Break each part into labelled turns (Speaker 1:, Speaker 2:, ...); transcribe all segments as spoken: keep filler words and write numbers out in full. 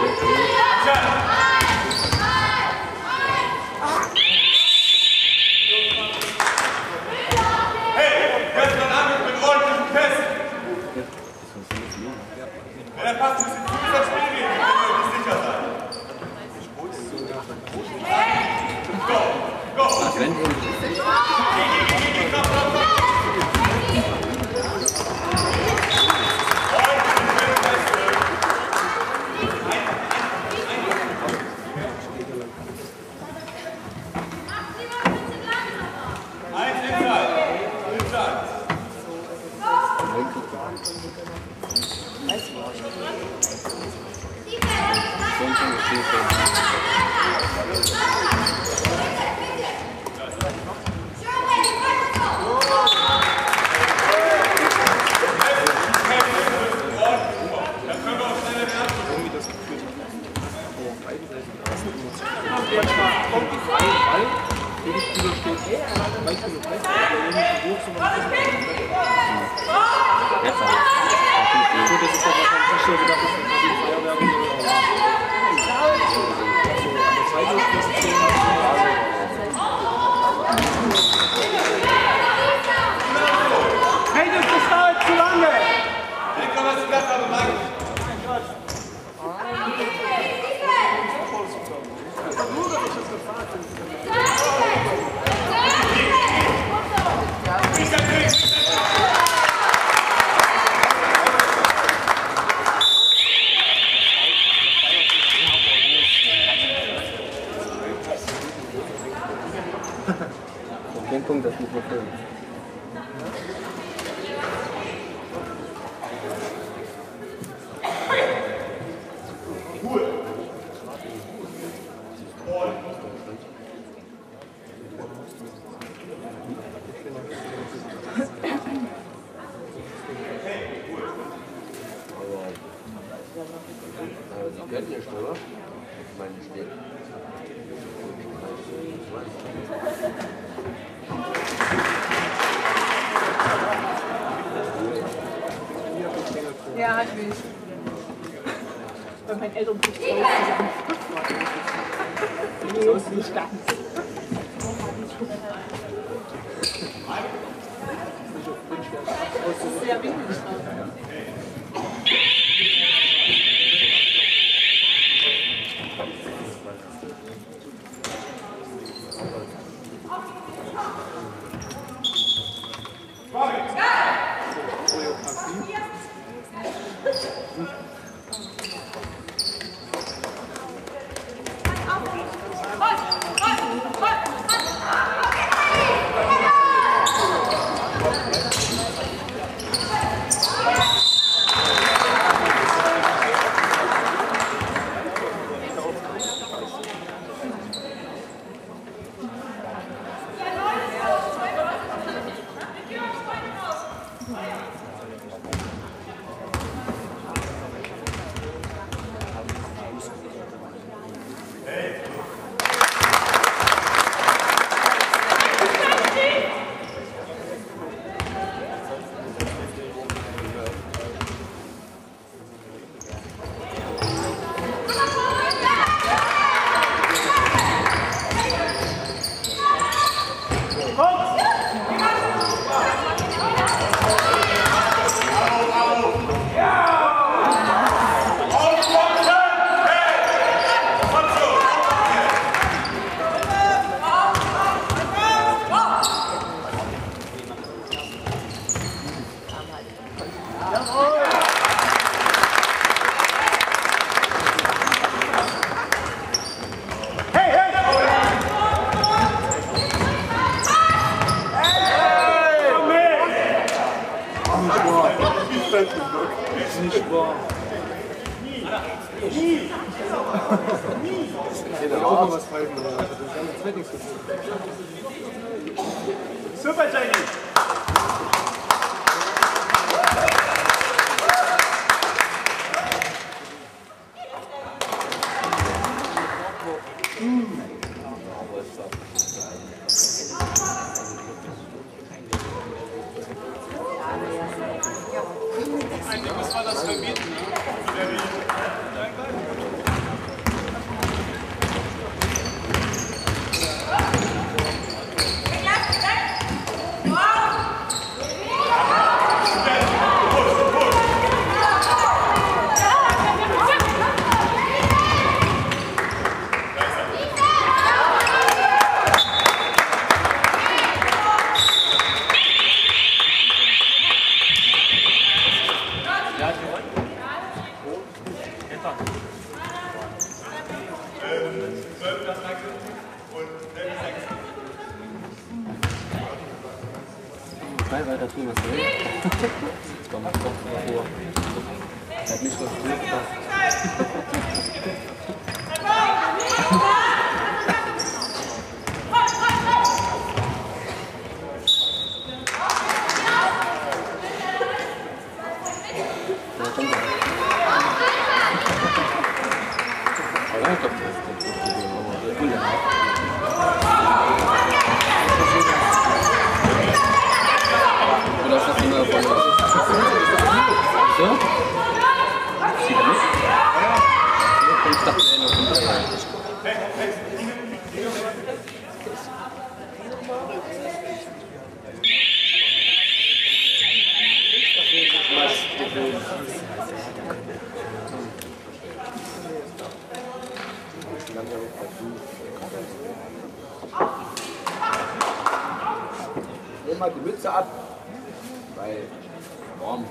Speaker 1: Wenn er passt, müssen Sie das Spiel gehen, dann können wir nicht sicher sein. Go! Go! Eins inside. Inside.
Speaker 2: Hey, das dauert zu lange!
Speaker 1: Ich komme jetzt gleich, aber mag ich.
Speaker 3: Den Punkt, das muss man filmen. Sie kennen ja schon, oder? Ich meine, die steht.
Speaker 4: Ja, ich will. Bei meinen Eltern bricht es aus zusammen. Nicht ganz. Das ist sehr windig.
Speaker 2: Nicht wahr. Ich hätte auch noch was pfeifen, aber das ist gar nichts
Speaker 1: Super, Jenny! Was war das verbieten?
Speaker 3: Ball weiter drüben, was will. Jetzt kommt es doch vor. Er hat nicht so viel gepasst. Nimm mal die Mütze ab, weil warm.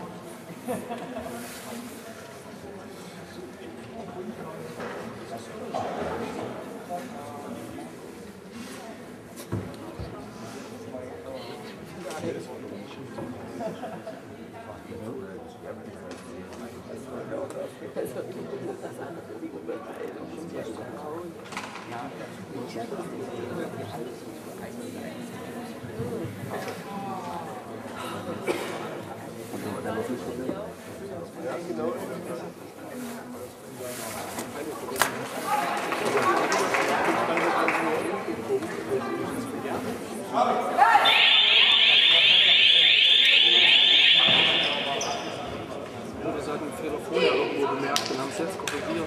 Speaker 5: Wir sollten den Fehler vorher irgendwo bemerkt und haben es jetzt korrigiert.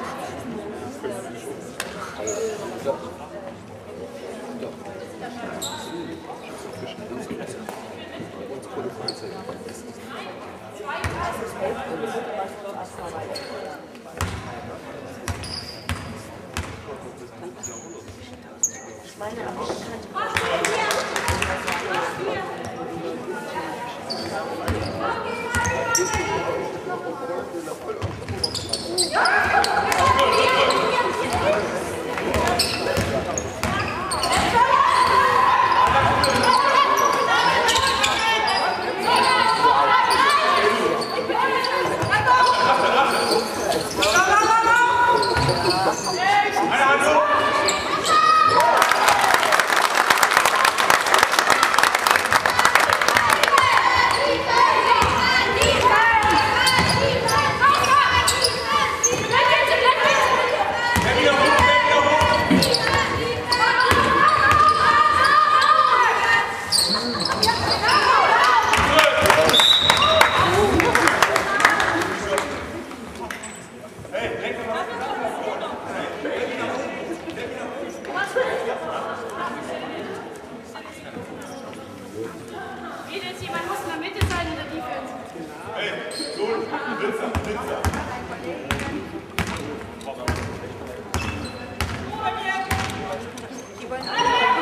Speaker 6: Jemand muss in der Mitte sein in der Defense.
Speaker 1: Hey, so, Blitzer, Blitzer.
Speaker 6: Die wollen alle.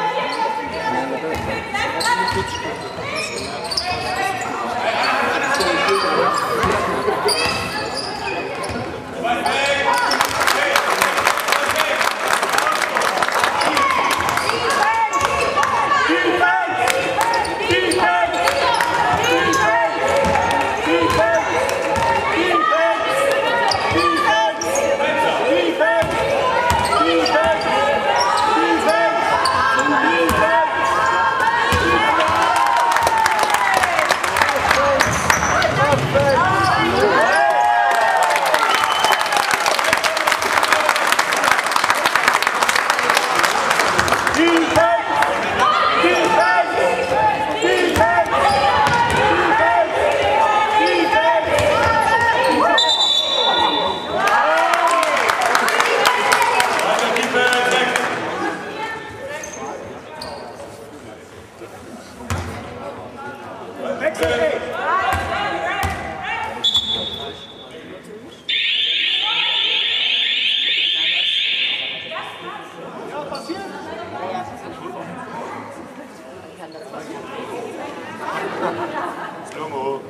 Speaker 1: Slow-mo.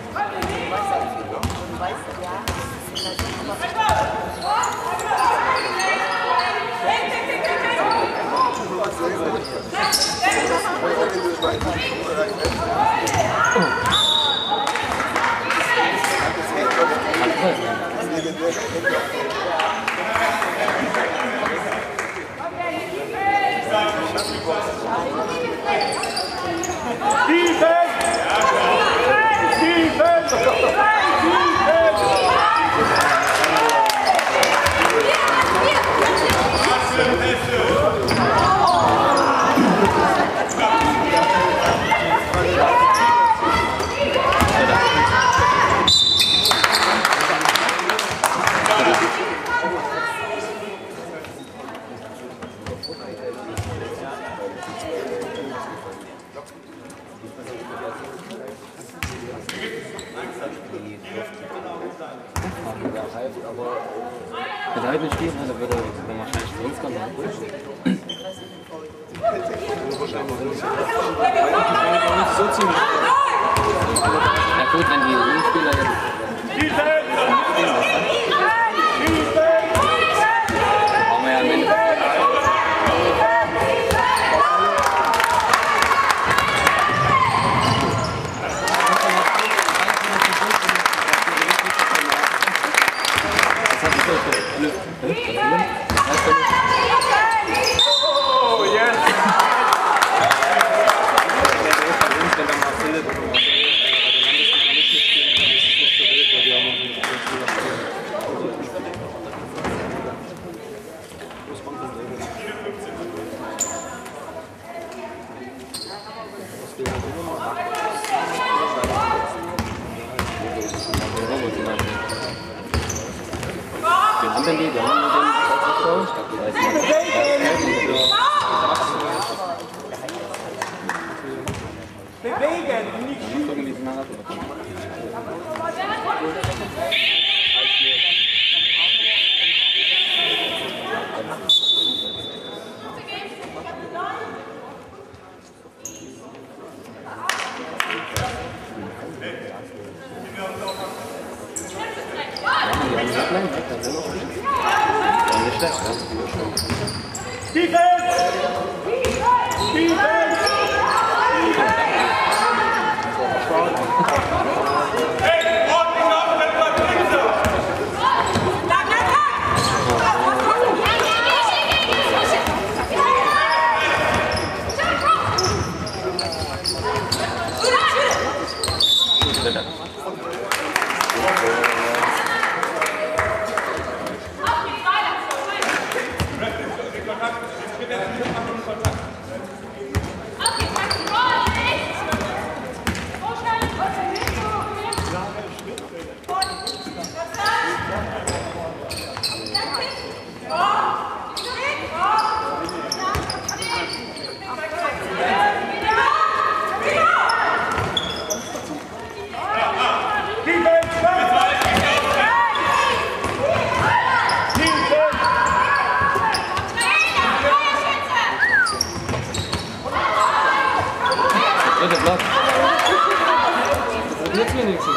Speaker 4: Weißt du, ja.
Speaker 3: heute nicht spielen würde, würde er wahrscheinlich für uns kommen. So ziemlich. Ja gut, wenn die Jugendspieler jetzt brauchen wir ja am Ende.
Speaker 1: Oh, yes!
Speaker 3: Den anderen die, die haben den auch ich glaube, die weiß nicht.
Speaker 2: Bewegen, nicht
Speaker 3: Dann gucken, wie sie nachher bekommen. Dritte Block. Das wird wenigstens.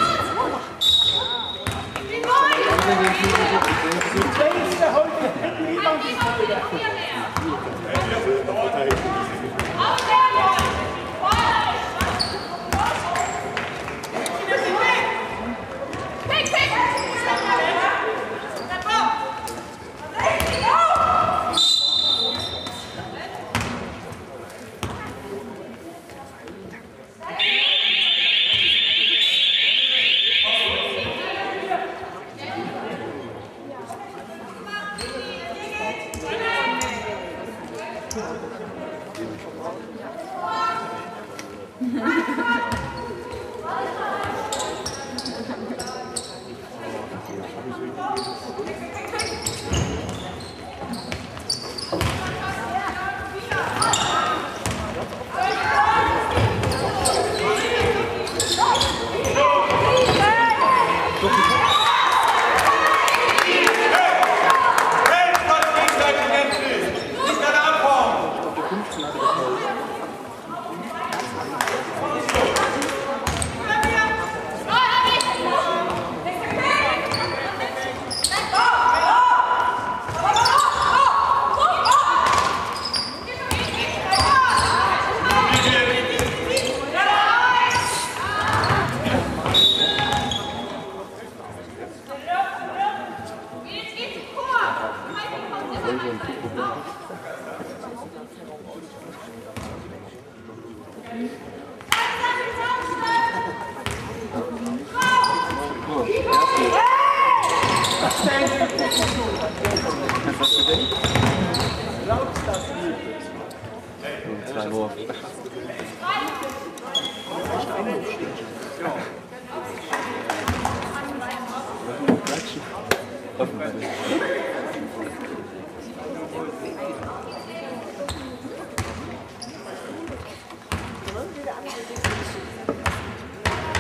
Speaker 3: Zwei Wurf.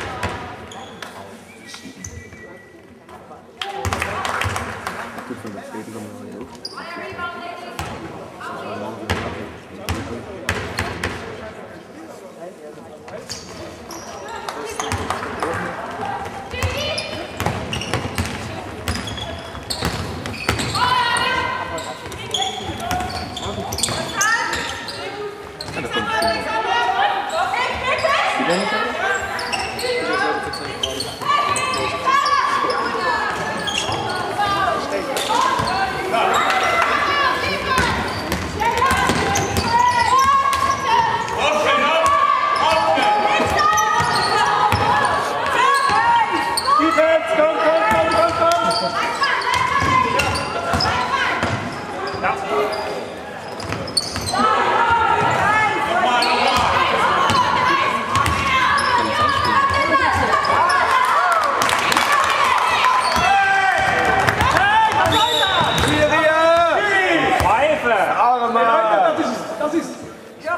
Speaker 3: Gut von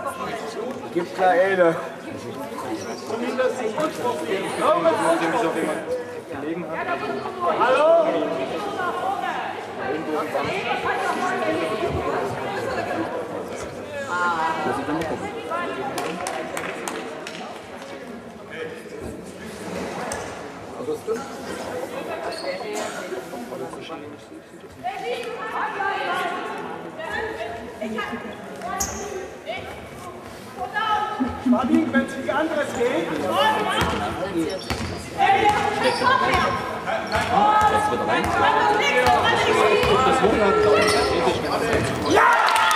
Speaker 3: Gib klar eine.
Speaker 2: Hallo?
Speaker 3: Muss ich dann mal gucken. Was ist das?
Speaker 2: Fabi, wenn es nicht anderes geht.
Speaker 3: Jetzt wird rein. Das Hochladen dauert theoretisch ganz lang. Ja!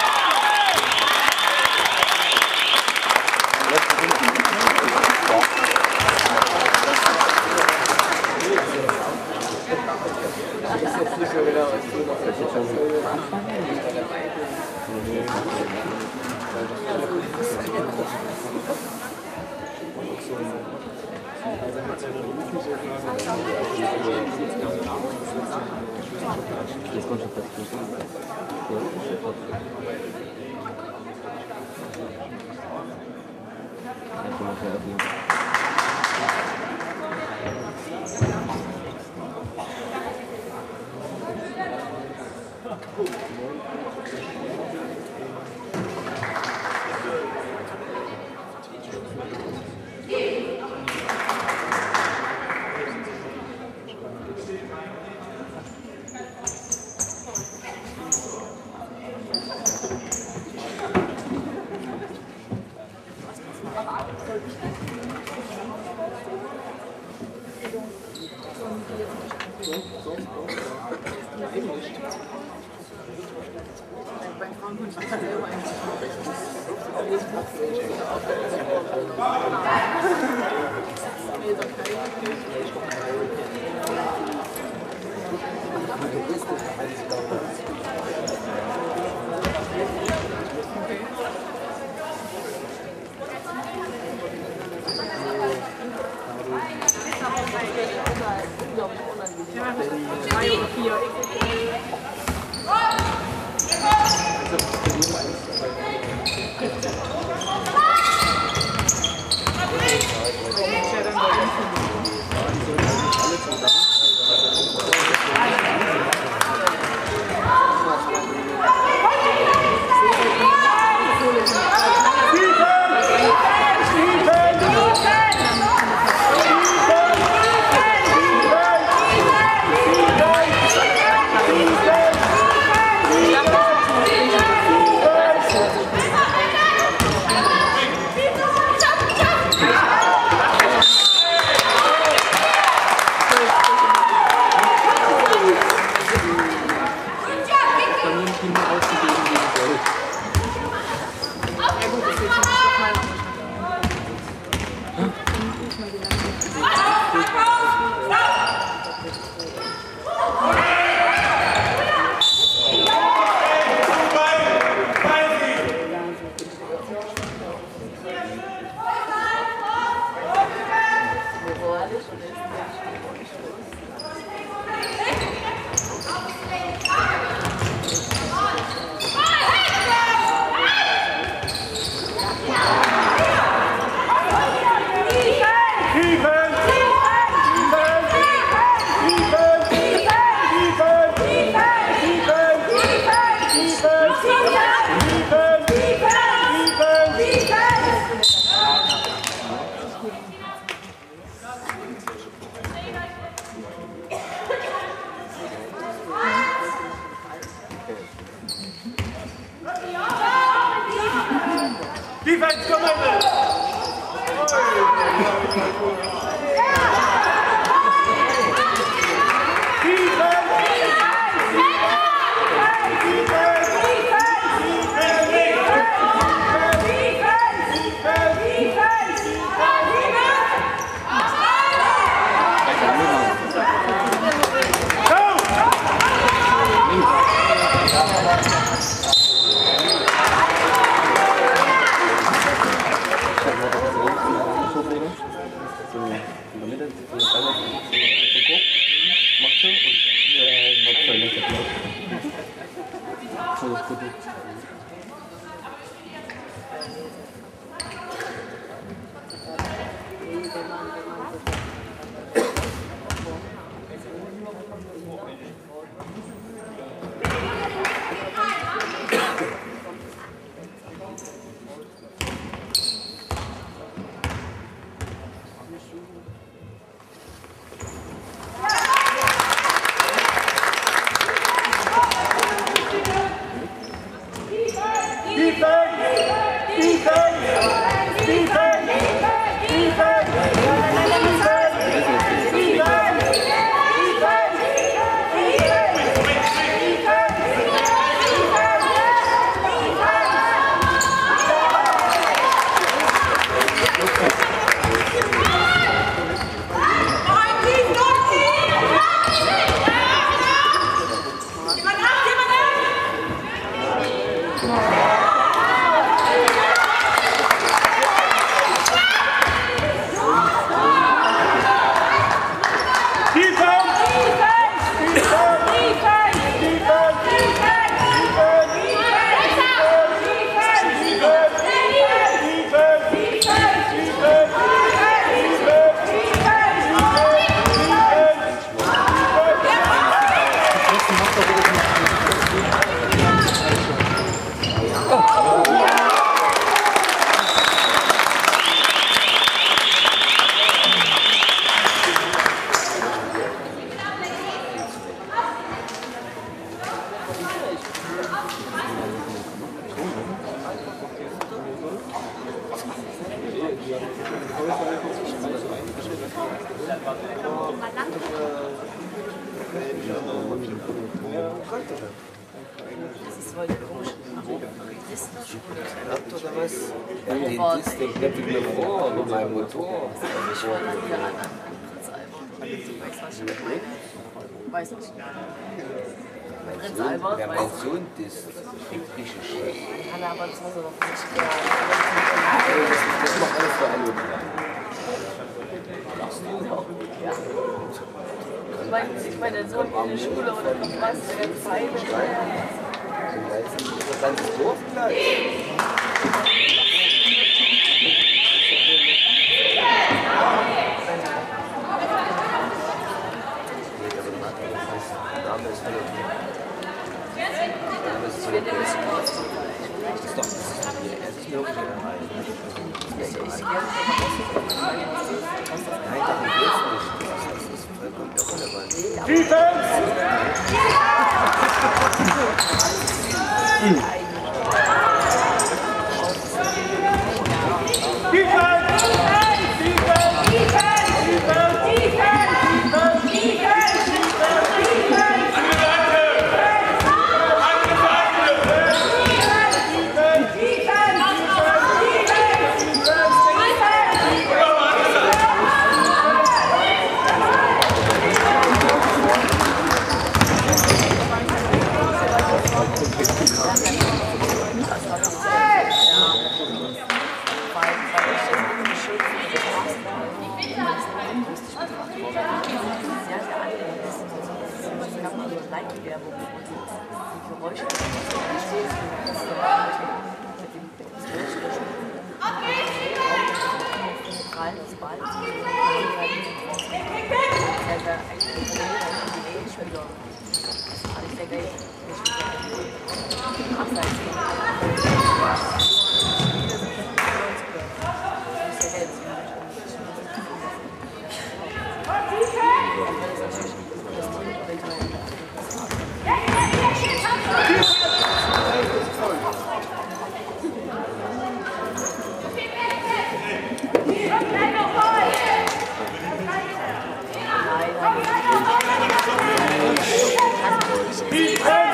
Speaker 3: Das ist jetzt nicht mehr wieder, was du noch Jetzt kommt schon fest.
Speaker 2: Defense, come over!
Speaker 3: Tolles Produkt.
Speaker 7: Das ist voll komisch.
Speaker 3: Oder was? Ja, den Disc, den knöpfe ich mir vor, mit meinem Motor.
Speaker 7: Ich wollte hier an Prinz Albert. Weiß nicht. Mein Prinz Albert,
Speaker 3: Wer
Speaker 7: weiß
Speaker 3: braucht so einen Disc? Das klingt richtig schön.
Speaker 7: kann aber zu Hause noch nicht.
Speaker 3: Das macht alles für alle.
Speaker 7: Ja. Ich meine, ich meine, der Sohn in der Schule oder noch was, der ganz fein ist.
Speaker 3: Das ist ein interessantes Dorf gleich.
Speaker 7: Ich werde ein bisschen kurz.
Speaker 3: Das ist doch, das ist doch hier. Er ist mir wirklich dabei.
Speaker 7: Ich gehe jetzt mal raus.
Speaker 3: Nein, darum geht's nicht. Das ist vollkommen irrelevant.
Speaker 7: Defense!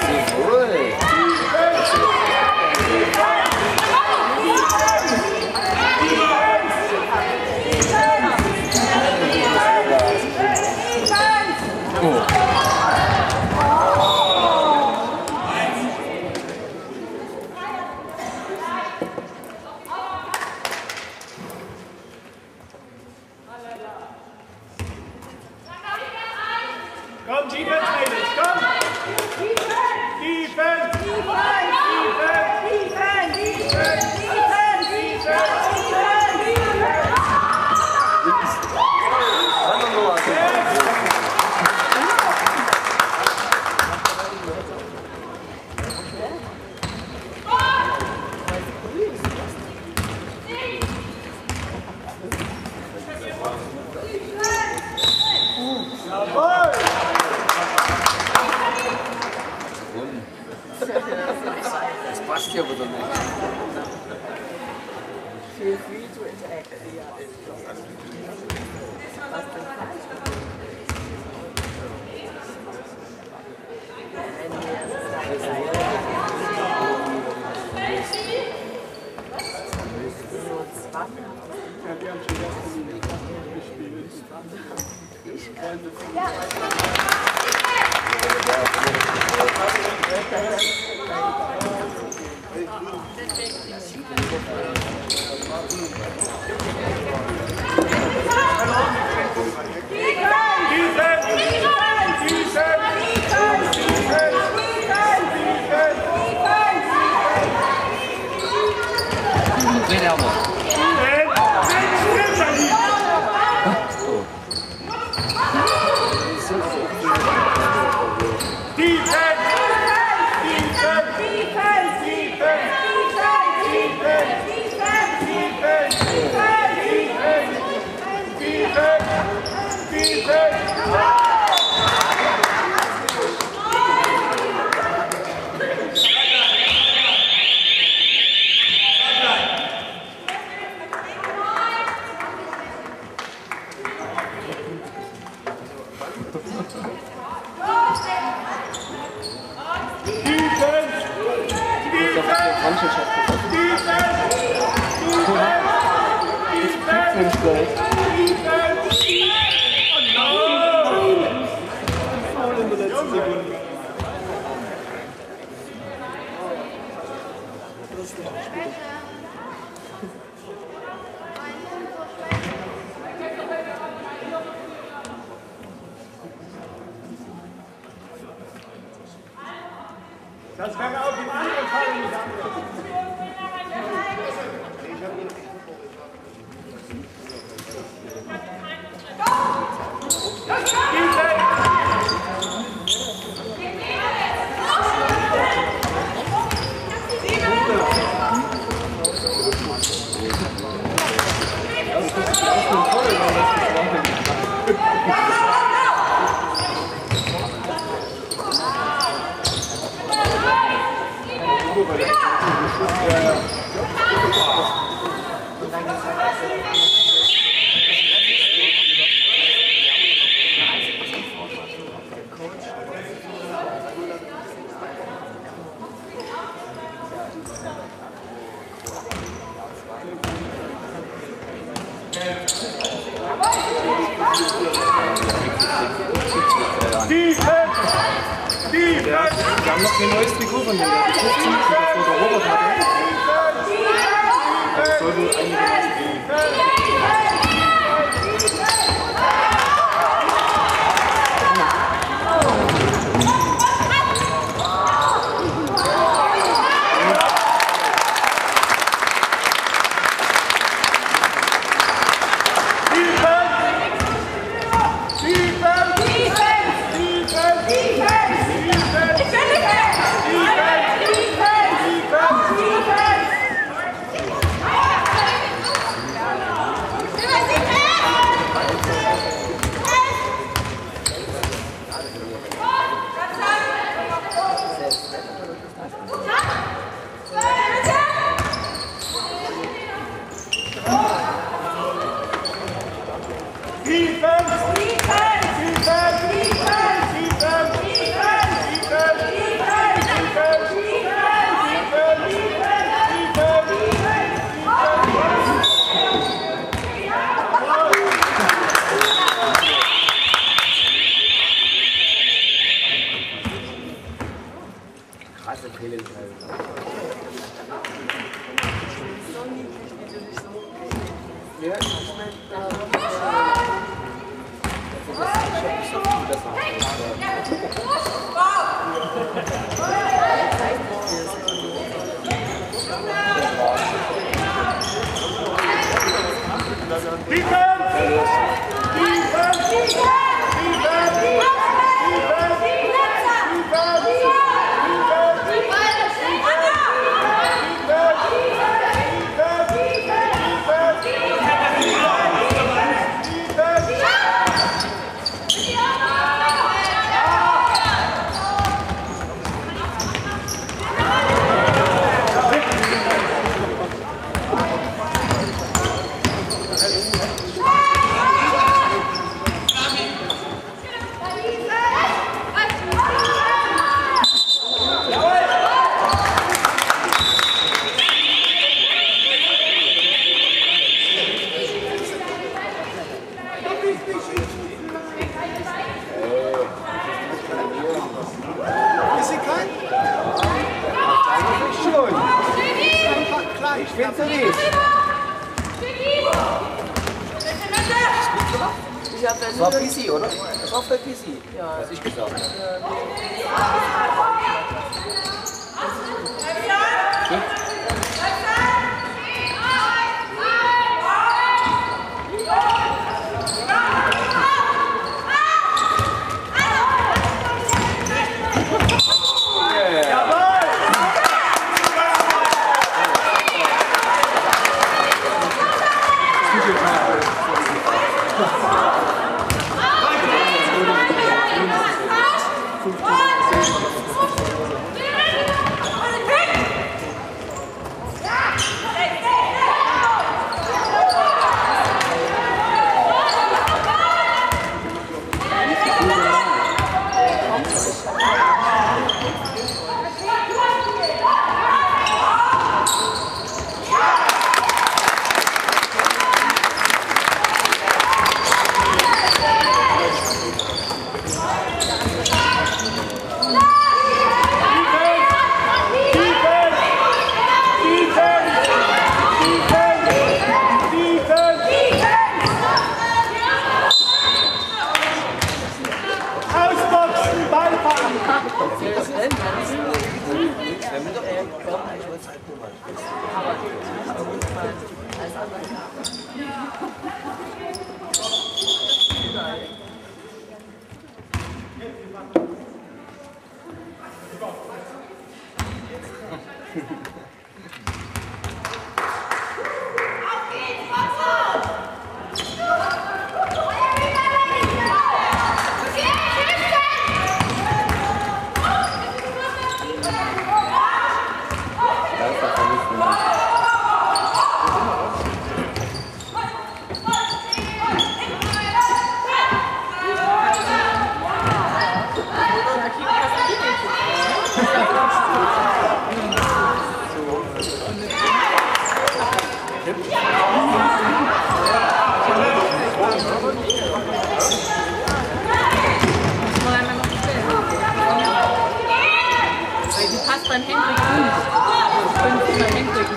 Speaker 3: Das passt ja wieder nicht.
Speaker 7: Feel free to interact. Ja. Was denn falsch?
Speaker 5: Ja, die haben schon erste Linie gespielt.
Speaker 3: Nee, der haben wir.
Speaker 2: Das kann man auch im anderen Fall nicht anwenden.
Speaker 5: Wir haben noch kein neues Trikot von mir. Die fünfzehn, die davor der Robert hatte. Das sollte einigermaßen gehen.
Speaker 3: bin zurück.
Speaker 7: Ich habe
Speaker 3: Das war P C, oder? Das war für P C.
Speaker 7: Ja.
Speaker 3: Was ich gesagt habe.
Speaker 4: Beim Hendrik gut. Ich bin beim Hendrik.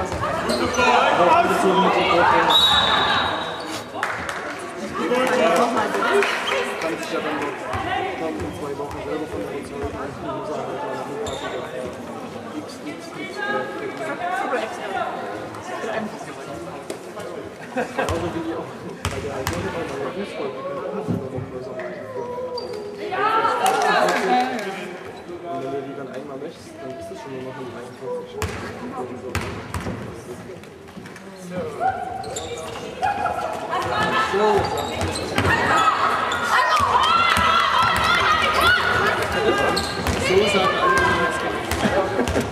Speaker 5: Kann sich ja dann noch in zwei Wochen selber von der Reserve X, X, X, genauso wie die auch bei der Alkohol, bei der Fußball, die können auch noch eine Woche größer machen. Und wenn du die dann einmal möchtest, dann ist das schon nur noch ein dreiundvierzig. So sagen alle, die jetzt gehen.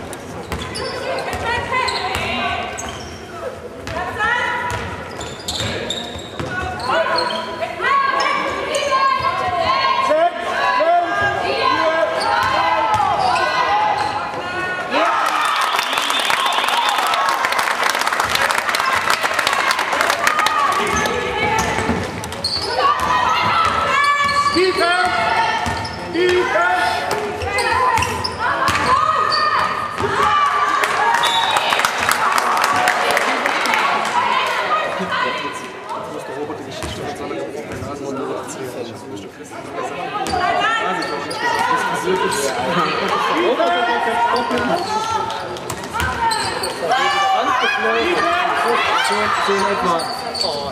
Speaker 5: So in etwa. Oh,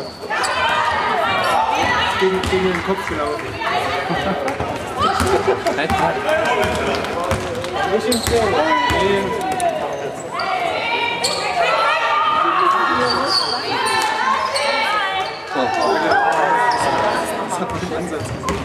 Speaker 5: gegen, gegen den Kopf gelaufen. Nicht im Tor. Nee. Das hat mich im Ansatz gesehen.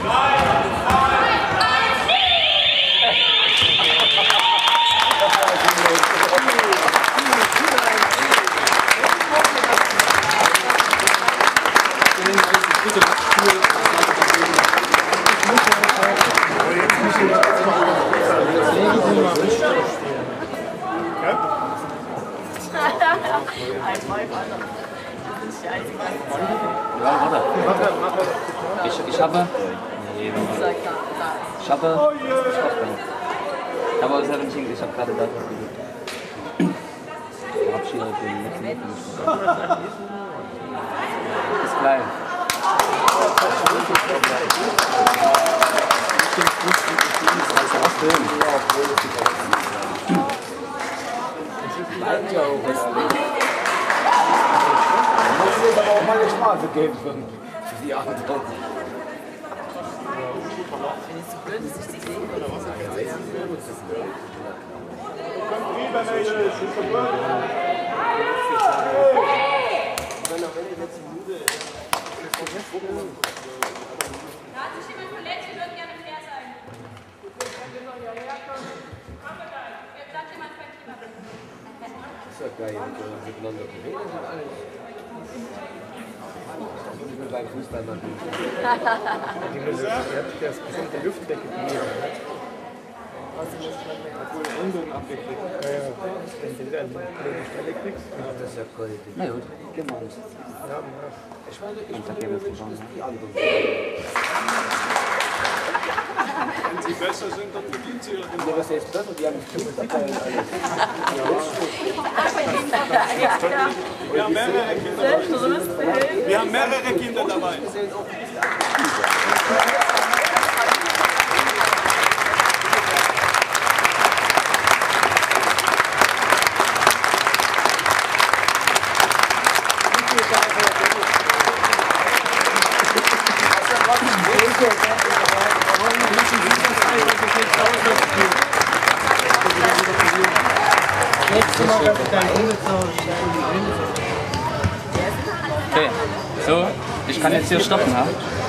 Speaker 3: Ja, warte. Ich, ich habe. Nee, ich habe. Ich habe aber selber nicht, ich habe gerade das. Ich habe hier den letzten ist klein. Bleibt ja auch was. Man muss jetzt aber auch mal eine Strafe geben für die anderen.
Speaker 7: Wenn es zu blöd ist, sich zu sehen oder was?
Speaker 6: Da hat sich jemand verletzt, wir würden gerne fair sein. Jetzt sagt jemand kein Thema.
Speaker 3: Das ist ja geil, wenn wir miteinander reden und alles. Ich will beim Fußball machen.
Speaker 5: Die Musik, der ist bestimmt der Luft weggeblieben. Obwohl der Ellbogen abgekriegt. Ja, ja. Wenn du wieder an die Stelle kriegst.
Speaker 3: Das ist ja cool. Na gut, gehen wir uns.
Speaker 5: Ja, ja.
Speaker 3: Ich weiß nicht, ich bin ja wirklich schon die anderen.
Speaker 1: Wenn sie besser sind, dann verdient sie ihre
Speaker 3: Ja, was jetzt besser? Die haben Musik alles.
Speaker 1: Wir haben mehrere Kinder dabei. Wir haben mehrere Kinder dabei.
Speaker 3: Okay, so, ich kann jetzt hier stoppen, ja?